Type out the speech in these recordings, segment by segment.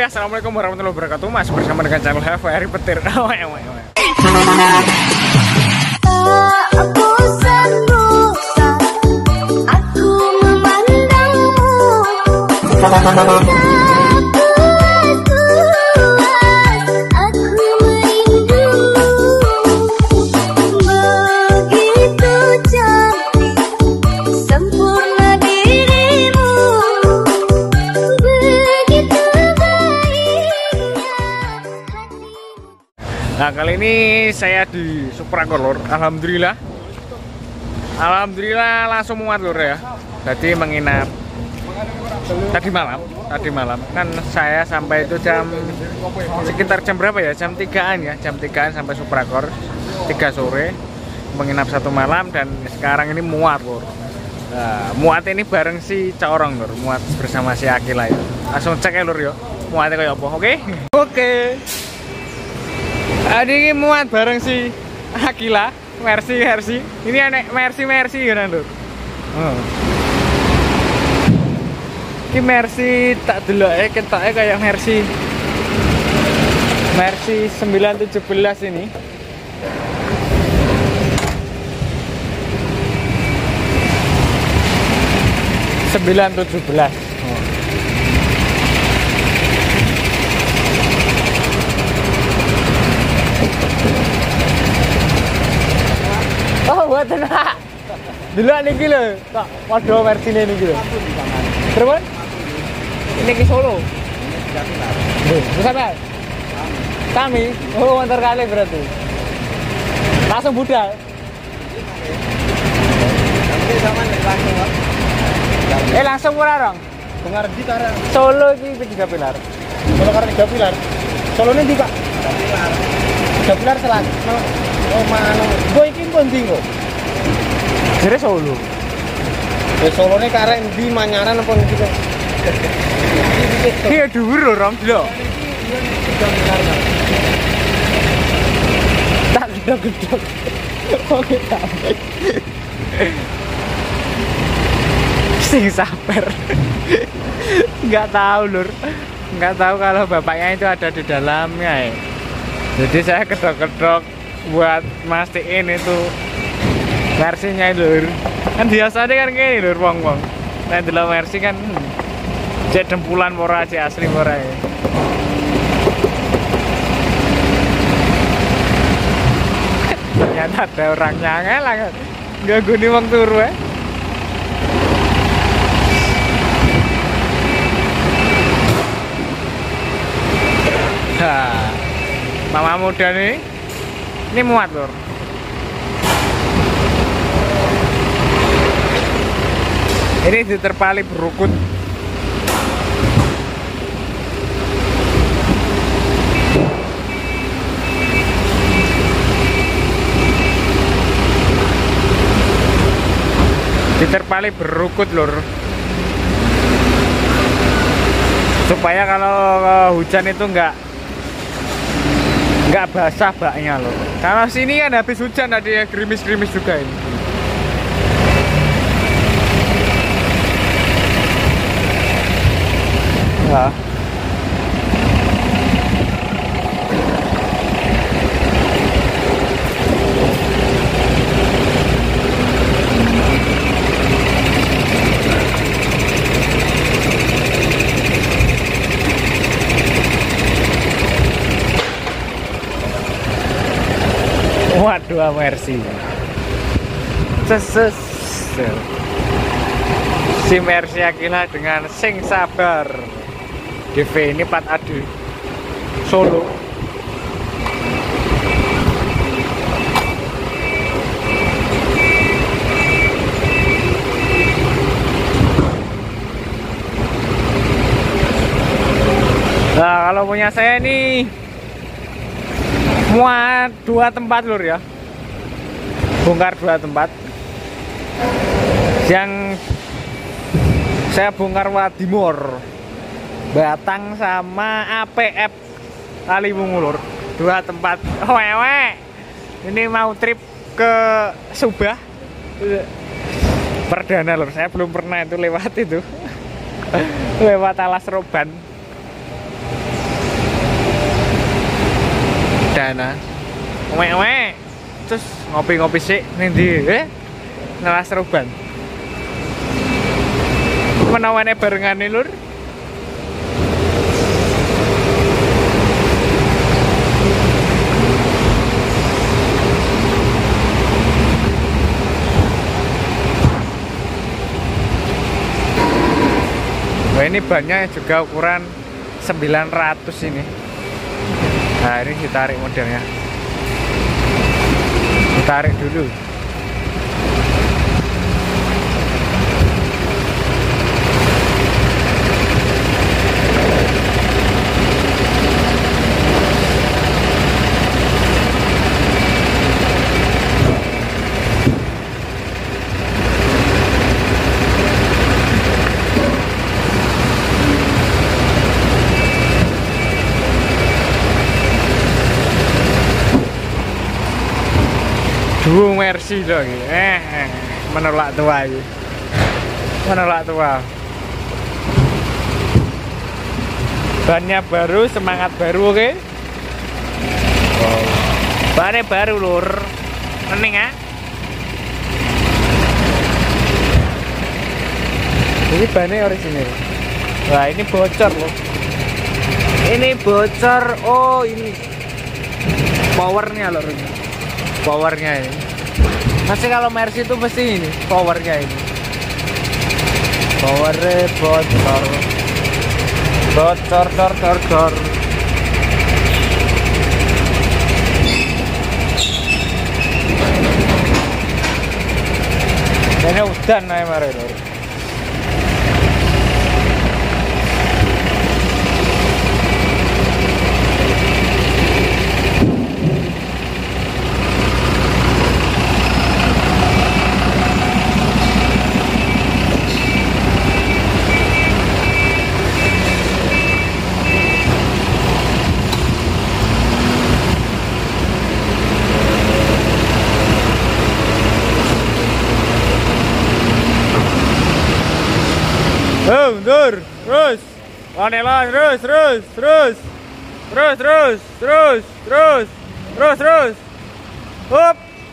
Assalamualaikum warahmatullahi wabarakatuh. Mas bersama dengan channel HVRI Petir. Aku memandangmu. Nah, kali ini saya di Suprakor, lur. Alhamdulillah langsung muat, lur, ya. Jadi menginap tadi malam kan saya sampai itu sekitar jam berapa ya, jam 3-an ya, jam 3-an sampai Suprakor 3 sore, menginap 1 malam dan sekarang ini muat, lur. Nah, muat ini bareng si Corong, lur, muat bersama si Akila ya. Langsung cek ya, lur, ya, muatnya kayak apa. Oke. Ini muat bareng si Akila, Mercy. Ini anak Mercy ya, lur. Ini Mercy tak deloke ketoknya kayak Mercy 917 ini. Oh, buat enak. Dulu niki lho, tak padha versine niki lho. Terus? Ini ke Solo. Ini siapa? Kami. Oh, antar kali berarti. Langsung budal. Langsung murah dong. Dengar di karang. Solo ini 3 pilar. Solo karang 3 pilar. Solo ini Pak. 3 pilar selat. Oh, mana? Gue iki ndi kok? Jere Solo. Solo ini karek di Manyaran apa ndi kok? Iya dhuwur lho, Rom, lho. Tak gedok-gedok. Oke, sampai. Sing sabar. Nggak tahu, lur. Nggak tahu kalau bapaknya itu ada di dalamnya ya. Jadi saya kedok-kedok buat mastiin itu versinya, lur. Kan biasanya kan gini, lur, wong-wong. Nah, delok versi kan cek dempulan ora, cek asli ora ya. Ternyata ada orangnya ngelang. Nggak guni wong turu ya. Nah, mama muda nih, ini muat, lur. Ini diterpali berukut. Diterpali berukut, lur. Supaya kalau hujan itu nggak basah baknya, loh. Karena sini kan habis hujan tadi ya, gerimis-gerimis juga ini. Nah. Waduh, Mercy. Si Mercy Akila dengan Sing Sabar. DV ini 4 AD Solo. Nah, kalau punya saya ini muat 2 tempat, lur, ya. Bongkar 2 tempat. Yang saya bongkar Wadimor, Batang sama APF Kaliwungu, lur. 2 tempat. Wewe. Ini mau trip ke Subah. Perdana, lur. Saya belum pernah itu lewat itu. Lewat Alas Roban. Wek. Terus ngopi-ngopi sik ning ndi? Ngelas Roban. Menawane barengane lur. Wah, ini bannya juga ukuran 900 ini. Nah, ini ditarik modelnya. Ditarik dulu. Duo Mercy loh ini. Menolak tua ini. Menolak tua. Bannya baru, semangat baru, oke? Wow. Bannya baru lur. Mending ya. Ini bannya orisinil. Wah, ini bocor loh. Ini bocor. Oh, ini powernya loh ini. Powernya ini. Masih kalau Mercy itu mesti ini powernya ini. Powernya bocor. Bocor, dor. Ini udan nih mare lur. Terus. Wanelan, terus. Hop.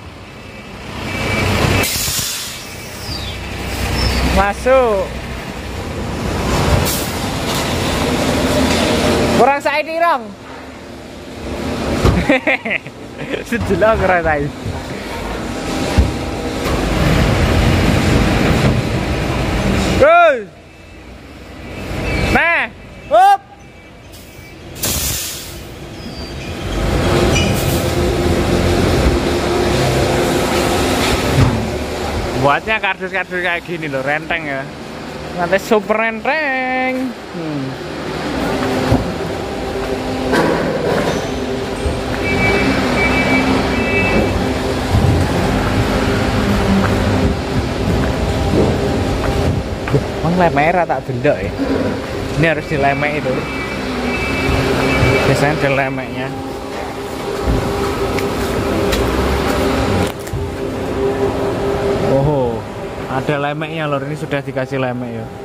Masuk. Kurang saiki rong. Sejelas kurang saiki. Terus. Nah, hop. Buatnya kardus-kardus kayak gini loh, renteng ya. Nanti super renteng. Emang lemeknya tak delok ya. Ini harus dilemek itu. Biasanya dilemeknya. Oh, ada lemeknya lor. Ini sudah dikasih lemek ya.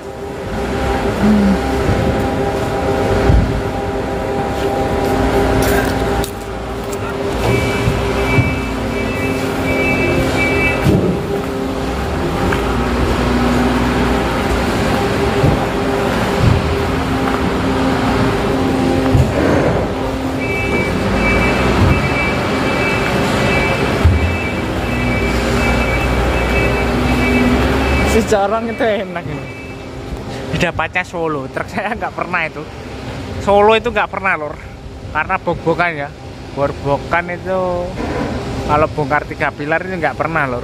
Jarang itu enak ini. Dapatnya Solo, truk saya nggak pernah itu. Solo itu nggak pernah lor, karena bok-bokan ya. Bor-bokan itu kalau bongkar 3 pilar itu nggak pernah lor.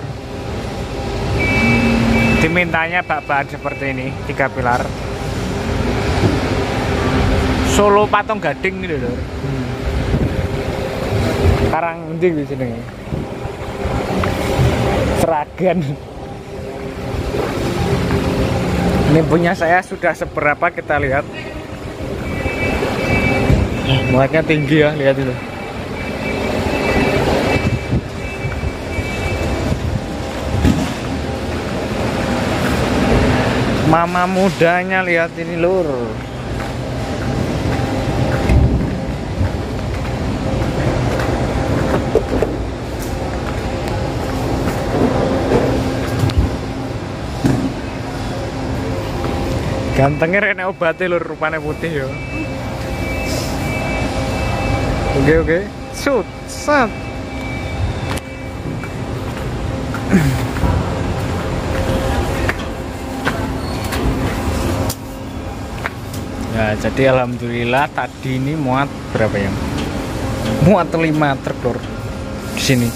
Dimintanya bak-bakan seperti ini 3 pilar. Solo Patung Gading gitu lor. Sekarang nanti di sini. Seragen. Ini punya saya sudah seberapa kita lihat. Muatnya tinggi ya, lihat itu. Mama mudanya lihat ini lur. Gantengnya rene obatnya lur, rupanya putih yo. Oke. Shoot, set. Ya, jadi alhamdulillah tadi ini muat berapa ya? Muat 5 truk lur di sini.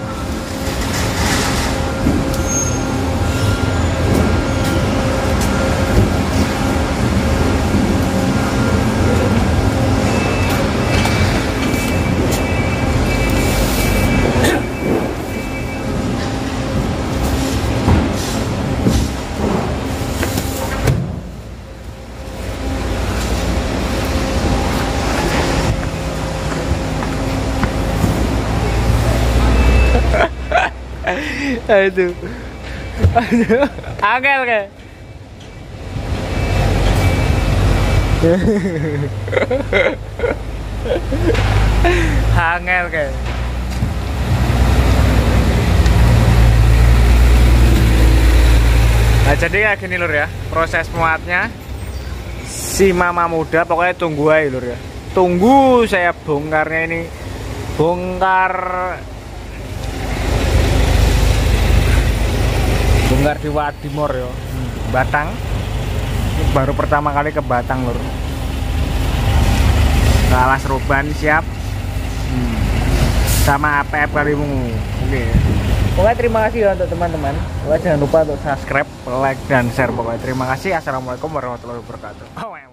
Aduh. Angel kayak. Angel kayak. Nah, jadi kayak gini lur ya, proses muatnya si mama muda pokoknya tunggu aja lur ya. Tunggu saya bongkarnya ini. Bongkar di Wadimor yo, Batang. Baru pertama kali ke Batang lur. Alas Roban siap. Sama APF kalimu. Oke. Pokoknya terima kasih ya untuk teman-teman. Pokoknya jangan lupa untuk subscribe, like dan share. Pokoknya terima kasih. Assalamualaikum warahmatullahi wabarakatuh.